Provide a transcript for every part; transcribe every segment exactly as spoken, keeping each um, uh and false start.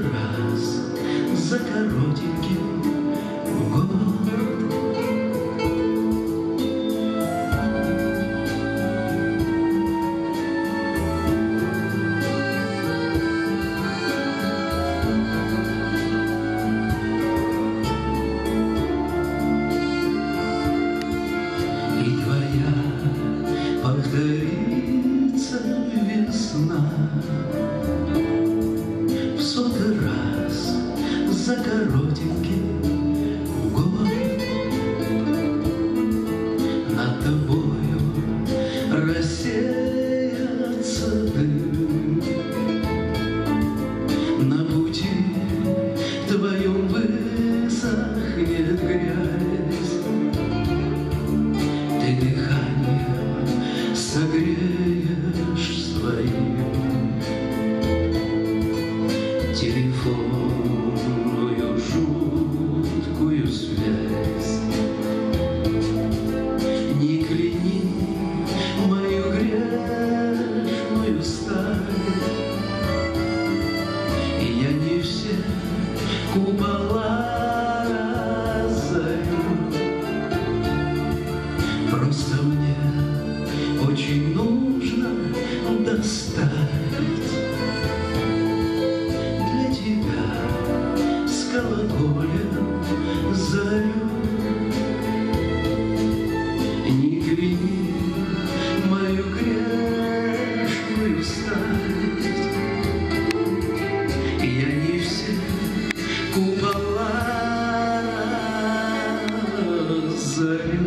раз за коротенький год. И твоя повторится весна в сотый раз за коротенький год. Над тобою рассеется дым, на пути твоем высохнет грязь. Ты дыханием согреешь своим телефонную жуткую связь. Не кляни мою грешную сталь, я не все купола разорю. Просто мне очень нужно доставить для тебя с колоколем зарю. Не клени мою грешную старость, я не все купола разорю.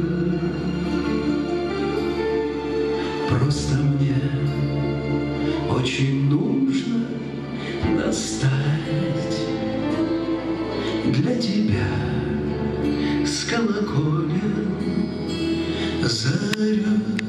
Просто мне очень нужно доставить для тебя с колоколем зарю.